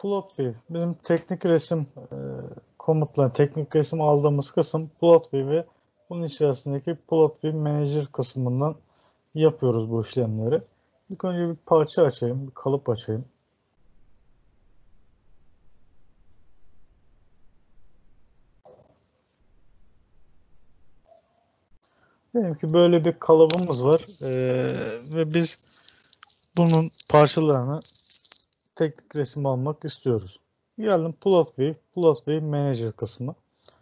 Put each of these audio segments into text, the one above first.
Plot view. Benim teknik resim komutla teknik resim aldığımız kısım plot view ve bunun içerisindeki plot view manager kısmından yapıyoruz bu işlemleri. İlk önce bir parça açayım, bir kalıp açayım. Diyelim ki böyle bir kalıbımız var ve biz bunun parçalarını teknik resim almak istiyoruz. Geldim plot view manager kısmı.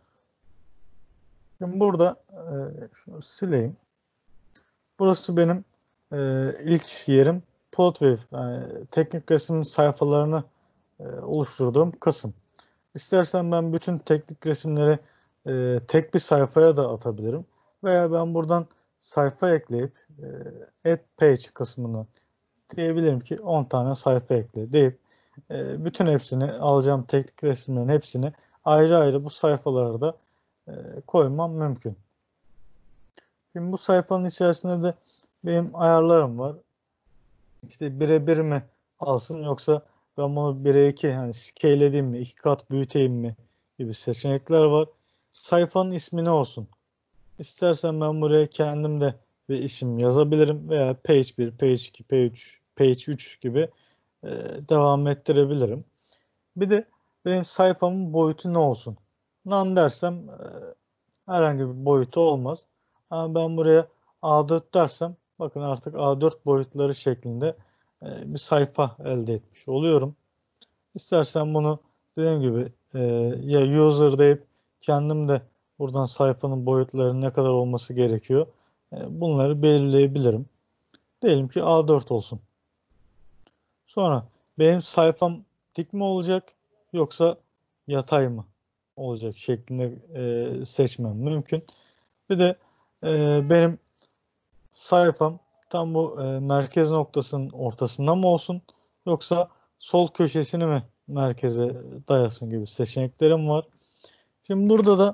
Şimdi burada şunu sileyim. Burası benim ilk yerim. Plotview, yani teknik resim sayfalarını oluşturduğum kısım. İstersen ben bütün teknik resimleri tek bir sayfaya da atabilirim. Veya ben buradan sayfa ekleyip add page kısmını diyebilirim ki 10 tane sayfa ekle deyip bütün hepsini alacağım teknik resimlerin hepsini ayrı ayrı bu sayfalara da koymam mümkün. Şimdi bu sayfanın içerisinde de benim ayarlarım var. İşte 1'e 1 mi alsın yoksa ben bunu 1'e 2 yani scale edeyim mi, 2 kat büyüteyim mi gibi seçenekler var. Sayfanın ismi ne olsun? İstersen ben buraya kendim de bir isim yazabilirim veya page 1, page 2, page 3 gibi e, devam ettirebilirim. Bir de benim sayfamın boyutu ne olsun? None dersem herhangi bir boyutu olmaz. Ama ben buraya A4 dersem bakın artık A4 boyutları şeklinde bir sayfa elde etmiş oluyorum. İstersen bunu dediğim gibi ya user deyip kendim de buradan sayfanın boyutları ne kadar olması gerekiyor. Bunları belirleyebilirim. Diyelim ki A4 olsun. Sonra benim sayfam dik mi olacak yoksa yatay mı olacak şeklinde seçmem mümkün. Bir de benim sayfam tam bu merkez noktasının ortasında mı olsun yoksa sol köşesini mi merkeze dayasın gibi seçeneklerim var. Şimdi burada da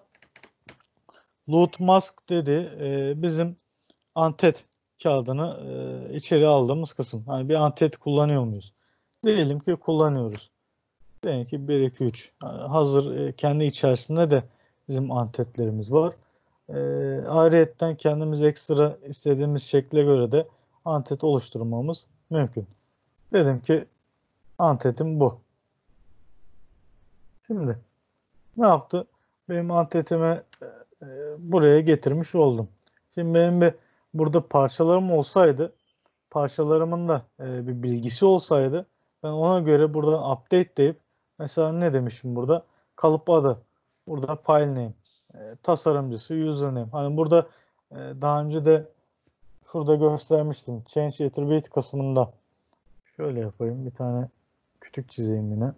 loot mask dedi bizim antet kağıdını içeri aldığımız kısım. Hani bir antet kullanıyor muyuz? Diyelim ki kullanıyoruz. Diyelim ki 1, 2, 3. Hazır kendi içerisinde de bizim antetlerimiz var. Ayrıyetten kendimiz ekstra istediğimiz şekle göre de antet oluşturmamız mümkün. Dedim ki antetim bu. Şimdi ne yaptı? Benim antetimi buraya getirmiş oldum. Şimdi benim bir burada parçalarım olsaydı, parçalarımın da bir bilgisi olsaydı ben ona göre buradan update deyip mesela ne demişim burada? Kalıp adı. Burada file name. Tasarımcısı username. Hani burada daha önce de şurada göstermiştim. Change attribute kısmında. Şöyle yapayım. Bir tane kütük çizeyim yine.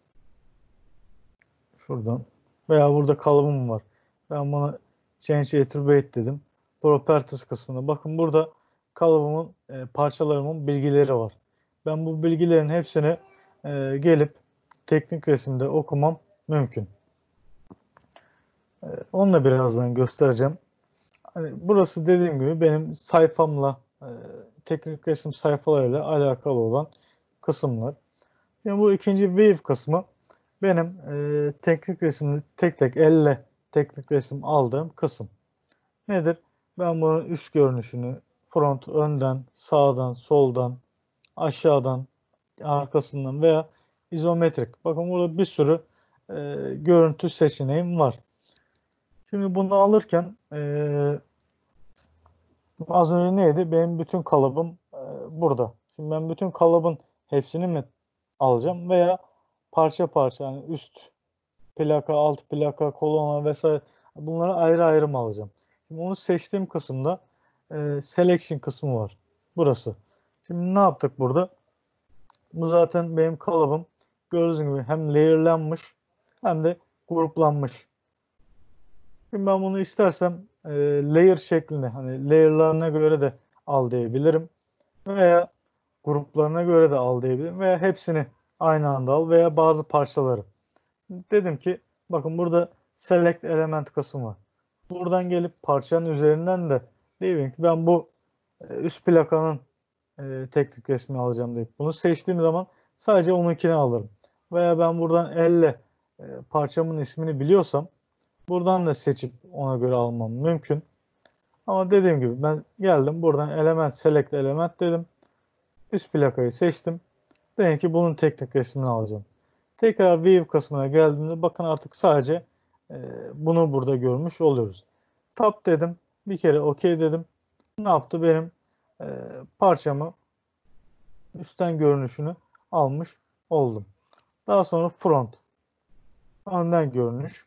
Şuradan. Veya burada kalıbım var. Ben buna change attribute dedim. Properties kısmında. Bakın burada kalıbımın, parçalarımın bilgileri var. Ben bu bilgilerin hepsini gelip teknik resimde okumam mümkün. Onu da birazdan göstereceğim. Hani burası dediğim gibi benim sayfamla, teknik resim sayfalarıyla alakalı olan kısımlar. Şimdi bu ikinci Wave kısmı benim teknik resimde tek tek elle teknik resim aldığım kısım. Nedir? Ben bunun üst görünüşünü front, önden, sağdan, soldan, aşağıdan, arkasından veya izometrik. Bakın burada bir sürü görüntü seçeneğim var. Şimdi bunu alırken az önce neydi? Benim bütün kalıbım burada. Şimdi ben bütün kalıbın hepsini mi alacağım veya parça parça yani üst plaka, alt plaka, kolona vesaire bunları ayrı ayrı mı alacağım? Şimdi onu seçtiğim kısımda selection kısmı var. Burası. Şimdi ne yaptık burada? Bu zaten benim kalıbım. Gördüğünüz gibi hem layer'lanmış hem de gruplanmış. Şimdi ben bunu istersem layer şeklinde hani layer'larına göre de al diyebilirim. Veya gruplarına göre de al diyebilirim. Veya hepsini aynı anda al veya bazı parçaları. Dedim ki bakın burada select element kısmı var. Buradan gelip parçanın üzerinden de diyeyim ki ben bu üst plakanın teknik resmini alacağım deyip bunu seçtiğim zaman sadece onunkini alırım. veya ben buradan elle parçamın ismini biliyorsam buradan da seçip ona göre almam mümkün. Ama dediğim gibi ben geldim buradan element select element dedim. Üst plakayı seçtim. Dedim ki bunun teknik resmini alacağım. Tekrar View kısmına geldiğimde bakın artık sadece bunu burada görmüş oluyoruz. Tab dedim. Bir kere OK dedim. Ne yaptı? Benim e, parçamı üstten görünüşünü almış oldum. Daha sonra front. Önden görünüş.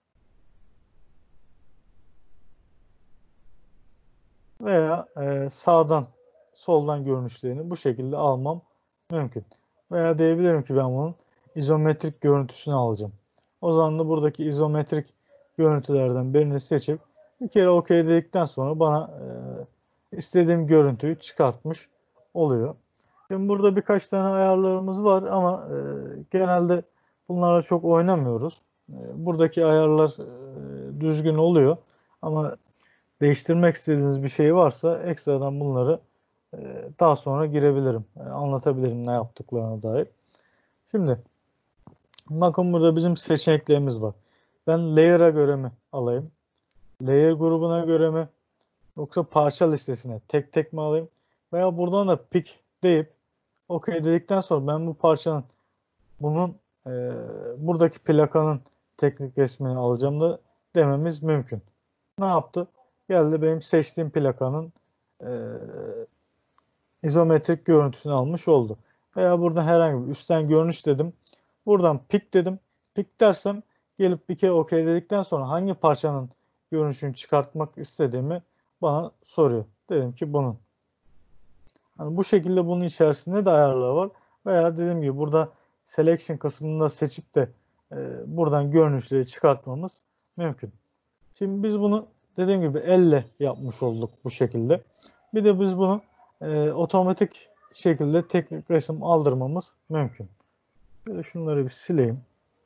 Veya sağdan soldan görünüşlerini bu şekilde almam mümkün. Veya diyebilirim ki ben bunun izometrik görüntüsünü alacağım. O zaman da buradaki izometrik görüntülerden birini seçip bir kere OK dedikten sonra bana istediğim görüntüyü çıkartmış oluyor. Şimdi burada birkaç tane ayarlarımız var ama genelde bunlarla çok oynamıyoruz. Buradaki ayarlar düzgün oluyor ama değiştirmek istediğiniz bir şey varsa ekstradan bunları daha sonra girebilirim. Anlatabilirim ne yaptıklarına dair. Şimdi bakın burada bizim seçeneklerimiz var. Ben layer'a göre mi alayım? Layer grubuna göre mi? Yoksa parça listesine tek tek mi alayım? Veya buradan da pick deyip OK dedikten sonra ben bu parçanın bunun buradaki plakanın teknik resmini alacağım da dememiz mümkün. Ne yaptı? Geldi benim seçtiğim plakanın e, izometrik görüntüsünü almış oldu. Veya buradan herhangi bir üstten görünüş dedim. Buradan pick dedim. Pick dersem gelip bir kere OK dedikten sonra hangi parçanın görünüşünü çıkartmak istediğimi bana soruyor. Dedim ki bunun. Hani bu şekilde bunun içerisinde de ayarlar var. Veya dediğim gibi burada selection kısmında seçip de buradan görünüşleri çıkartmamız mümkün. Şimdi biz bunu dediğim gibi elle yapmış olduk bu şekilde. Bir de biz bunu otomatik şekilde teknik resim aldırmamız mümkün. Böyle şunları bir sileyim.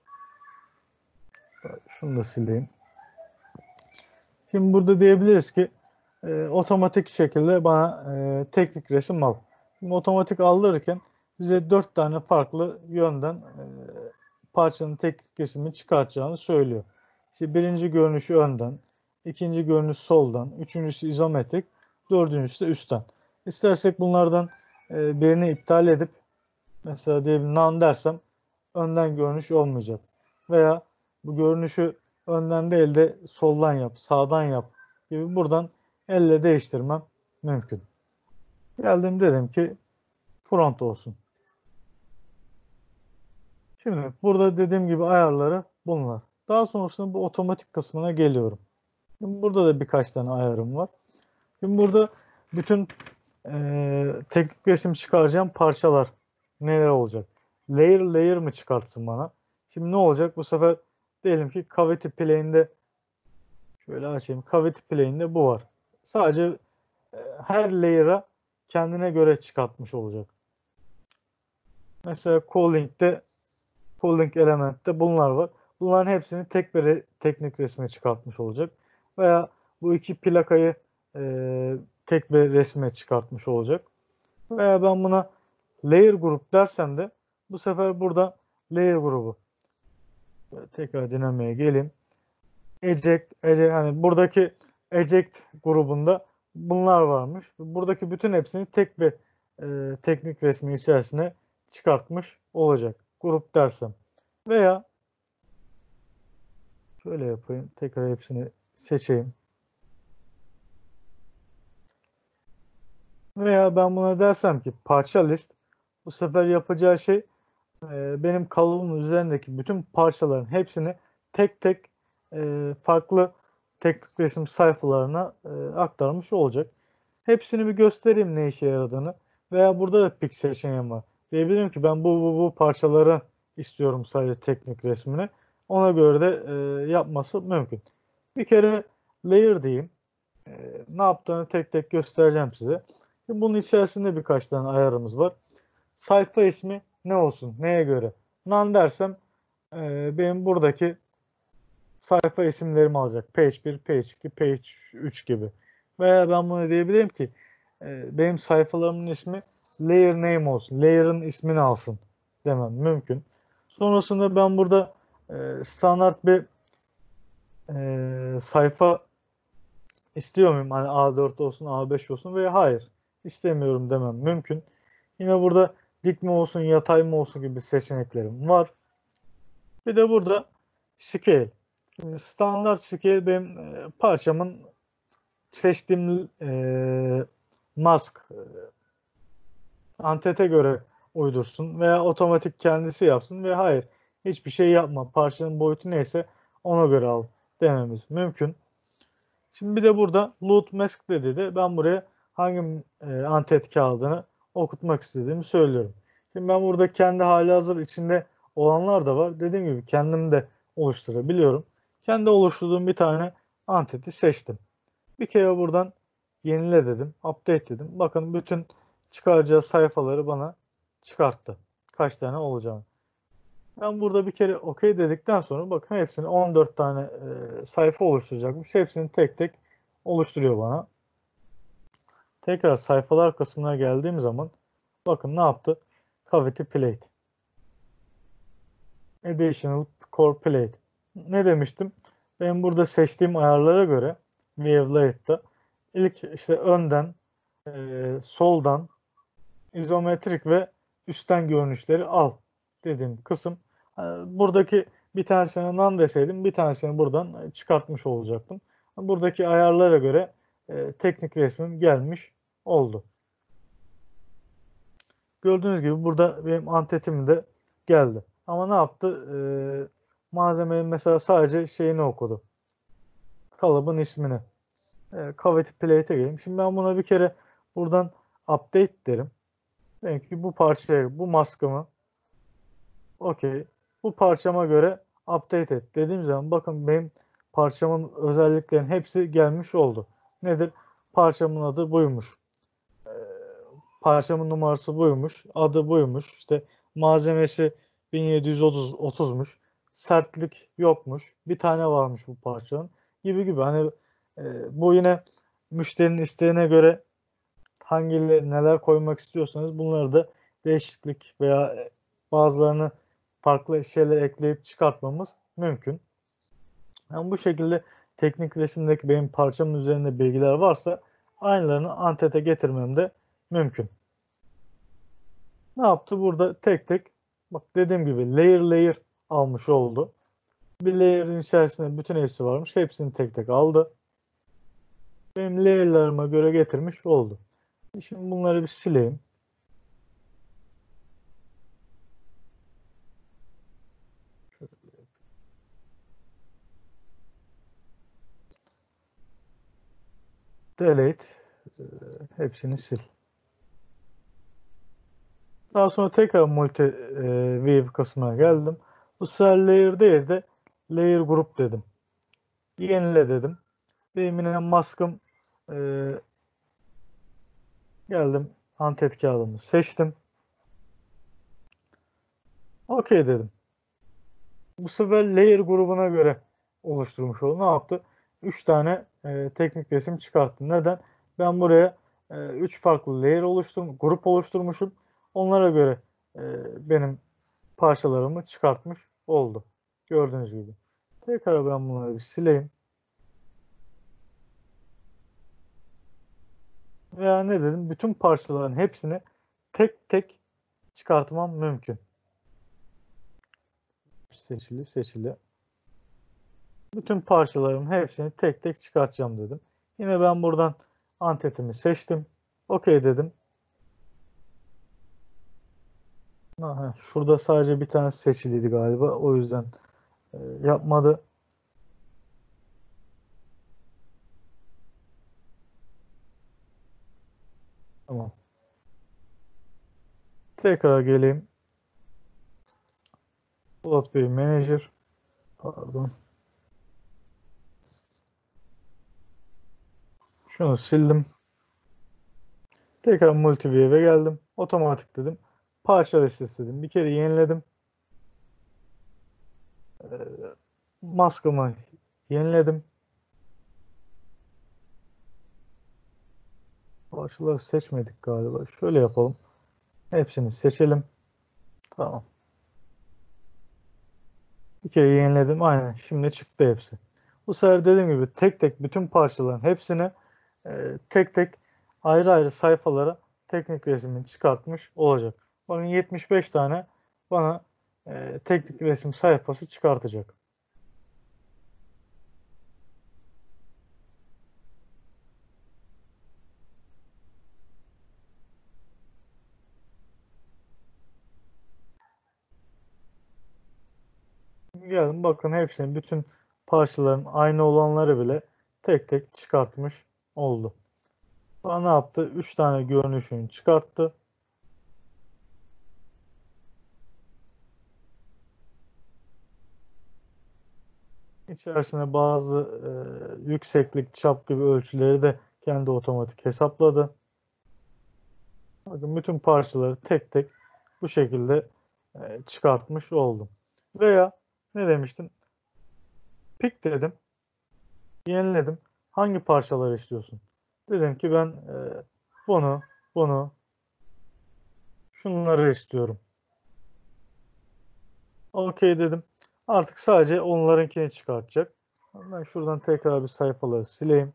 Şunu da sileyim. Şimdi burada diyebiliriz ki otomatik şekilde bana teknik resim al. Şimdi otomatik aldırırken bize 4 tane farklı yönden parçanın teknik resmini çıkartacağını söylüyor. İşte birinci görünüşü önden, ikinci görünüş soldan, üçüncüsü izometrik, dördüncüsü de üstten. İstersek bunlardan birini iptal edip mesela diyelim none dersem önden görünüş olmayacak. Veya bu görünüşü önden değil de soldan yap, sağdan yap gibi buradan elle değiştirmem mümkün. Geldim dedim ki front olsun. Şimdi burada dediğim gibi ayarları bunlar. Daha sonrasında bu otomatik kısmına geliyorum. Şimdi burada da birkaç tane ayarım var. Şimdi burada bütün teknik resim çıkaracağım parçalar neler olacak? Layer layer mı çıkartsın bana? Şimdi ne olacak? Bu sefer diyelim ki cavity plane'de şöyle açayım. Cavity plane'de bu var. Sadece her layer'a kendine göre çıkartmış olacak. Mesela cooling elementte bunlar var. Bunların hepsini tek bir teknik resme çıkartmış olacak. Veya bu iki plakayı tek bir resme çıkartmış olacak. Veya ben buna layer grup dersem de bu sefer burada layer grubu. Tekrar dinameye geleyim. Hani buradaki eject grubunda bunlar varmış. Buradaki bütün hepsini tek bir teknik resmi içerisine çıkartmış olacak. Grup dersem. Veya şöyle yapayım. Tekrar hepsini seçeyim. Veya ben buna dersem ki parça list, bu sefer yapacağı şey benim kalıbım üzerindeki bütün parçaların hepsini tek tek farklı teknik resim sayfalarına aktarmış olacak. Hepsini bir göstereyim ne işe yaradığını. Veya burada da pick seçeneğim var. Diyebilirim ki ben bu parçaları istiyorum sadece teknik resmini. Ona göre de yapması mümkün. Bir kere layer diyeyim. Ne yaptığını tek tek göstereceğim size. Şimdi bunun içerisinde birkaç tane ayarımız var. Sayfa ismi ne olsun? Neye göre? None dersem benim buradaki sayfa isimlerimi alacak. Page 1, Page 2, Page 3 gibi. Veya ben bunu diyebilirim ki benim sayfalarımın ismi layer name olsun. Layer'ın ismini alsın demem mümkün. Sonrasında ben burada standart bir sayfa istiyor muyum? Hani A4 olsun, A5 olsun veya hayır istemiyorum demem mümkün. Yine burada dik mi olsun, yatay mı olsun gibi seçeneklerim var. Bir de burada scale. Şimdi standart scale benim parçamın seçtiğim mask antete göre uydursun veya otomatik kendisi yapsın ve hayır hiçbir şey yapma. Parçanın boyutu neyse ona göre al dememiz mümkün. Şimdi bir de burada load mask dedi de ben buraya hangi antet kağıdını okutmak istediğimi söylüyorum. Şimdi ben burada kendi halihazır içinde olanlar da var. Dediğim gibi kendim de oluşturabiliyorum. Kendi oluşturduğum bir tane anteti seçtim. Bir kere buradan yenile dedim. Update dedim. Bakın bütün çıkaracağı sayfaları bana çıkarttı. Kaç tane olacağını. Ben burada bir kere OK dedikten sonra bakın hepsini 14 tane sayfa oluşturacakmış. Hepsini tek tek oluşturuyor bana. Tekrar sayfalar kısmına geldiğim zaman bakın ne yaptı? Cavity Plate. Additional Core Plate. Ne demiştim? Ben burada seçtiğim ayarlara göre Wavelight'ta ilk işte önden, soldan, izometrik ve üstten görünüşleri al dediğim kısım. Buradaki bir tanesini none deseydim bir tanesini buradan çıkartmış olacaktım. Buradaki ayarlara göre teknik resmim gelmiş oldu. Gördüğünüz gibi burada benim antetim de geldi. Ama ne yaptı? Malzemenin mesela sadece şeyini okudu. Kalıbın ismini. Cavity Plate'e geleyim. Şimdi ben buna bir kere buradan update derim. Dedim ki bu parçaya, bu maskımı okey. Bu parçama göre update et dediğim zaman bakın benim parçamın özelliklerinin hepsi gelmiş oldu. Nedir? Parçamın adı buymuş. Parçamın numarası buymuş. Adı buymuş. İşte malzemesi 1730'muş. Sertlik yokmuş. Bir tane varmış bu parçanın. Gibi gibi. Hani bu yine müşterinin isteğine göre hangileri neler koymak istiyorsanız bunları da değişiklik veya bazılarını farklı şeyler ekleyip çıkartmamız mümkün. Yani bu şekilde teknik resimdeki benim parçamın üzerinde bilgiler varsa aynılarını Antet'e getirmem de mümkün. Ne yaptı? Burada tek tek bak dediğim gibi layer layer almış oldu. Bir layer'ın içerisinde bütün hepsi varmış. Hepsini tek tek aldı. Benim layer'larıma göre getirmiş oldu. Şimdi bunları bir sileyim. Delete. Hepsini sil. Daha sonra tekrar multi view kısmına geldim. Bu sefer layer değil de layer group dedim. Yenile dedim. Benim yine maskım e, geldim. Antet kağıdımı seçtim. OK dedim. Bu sefer layer grubuna göre oluşturmuş oldu. Ne yaptı? 3 tane teknik resim çıkarttı. Neden? Ben buraya 3 farklı layer grup oluşturmuşum. Onlara göre benim parçalarımı çıkartmış oldu. Gördüğünüz gibi. Tekrar ben bunları bir sileyim. Veya ne dedim? Bütün parçaların hepsini tek tek çıkartmam mümkün. Seçili seçili. Bütün parçaların hepsini tek tek çıkartacağım dedim. Yine ben buradan antetimi seçtim. OK dedim. Aha, şurada sadece bir tane seçiliydi galiba. O yüzden yapmadı. Tamam. Tekrar geleyim. Plot View Manager. Pardon. Şunu sildim. Tekrar Multiview'e geldim. Otomatik dedim. Parça listesi dedim. Bir kere yeniledim. Maskımı yeniledim. Parçaları seçmedik galiba. Şöyle yapalım. Hepsini seçelim. Tamam. Bir kere yeniledim. Aynen. Şimdi çıktı hepsi. Bu sefer dediğim gibi tek tek bütün parçaların hepsini tek tek ayrı ayrı sayfalara teknik resmini çıkartmış olacak. Bakın 75 tane bana teknik resim sayfası çıkartacak. Gelin bakın hepsini bütün parçaların aynı olanları bile tek tek çıkartmış oldu. Bana ne yaptı? 3 tane görünüşünü çıkarttı. İçerisine bazı yükseklik, çap gibi ölçüleri de kendi otomatik hesapladı. Bakın bütün parçaları tek tek bu şekilde çıkartmış oldum. Veya ne demiştim? Pik dedim, yeniledim. Hangi parçaları istiyorsun? Dedim ki ben bunu, bunu, şunları istiyorum. Okey dedim. Artık sadece onlarınkini çıkartacak. Ben şuradan tekrar bir sayfaları sileyim.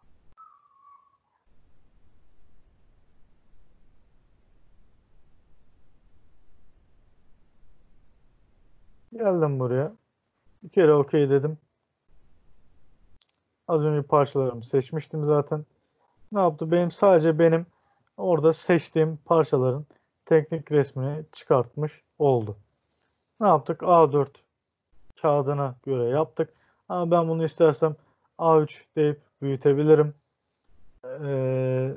Geldim buraya. Bir kere okey dedim. Az önce parçalarımı seçmiştim zaten. Ne yaptı? Benim orada seçtiğim parçaların teknik resmini çıkartmış oldu. Ne yaptık? A4 kağıdına göre yaptık. Ama ben bunu istersem A3 deyip büyütebilirim. Ee,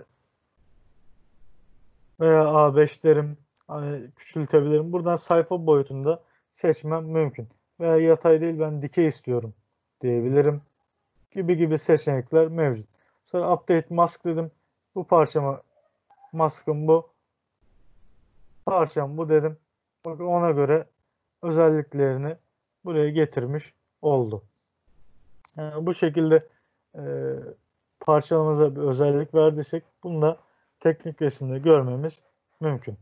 Veya A5 derim. Hani küçültebilirim. Buradan sayfa boyutunda seçmem mümkün. Veya yatay değil ben dikey istiyorum diyebilirim. Gibi gibi seçenekler mevcut. Sonra update mask dedim. Bu parçama maskım bu. Parçam bu dedim. Bakın ona göre özelliklerini buraya getirmiş oldu. Bu şekilde e, parçalamamıza bir özellik verdiysek bunu da teknik resimde görmemiz mümkün.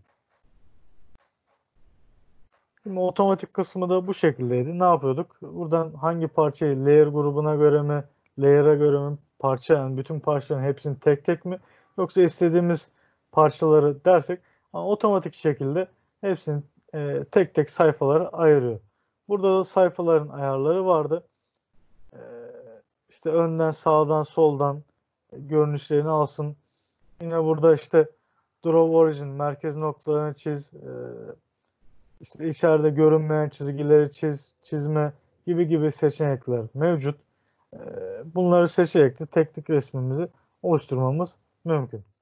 Şimdi otomatik kısmı da bu şekildeydi. Ne yapıyorduk? Buradan hangi parçayı layer grubuna göre mi, layer'a göre mi, parça yani bütün parçaların hepsini tek tek mi yoksa istediğimiz parçaları dersek otomatik şekilde hepsini tek tek sayfalara ayırıyor. Burada da sayfaların ayarları vardı. E, işte önden, sağdan, soldan görünüşlerini alsın. Yine burada işte Draw Origin, merkez noktalarını çiz, işte içeride görünmeyen çizgileri çizme gibi gibi seçenekler mevcut. Bunları seçerek de teknik resmimizi oluşturmamız mümkün.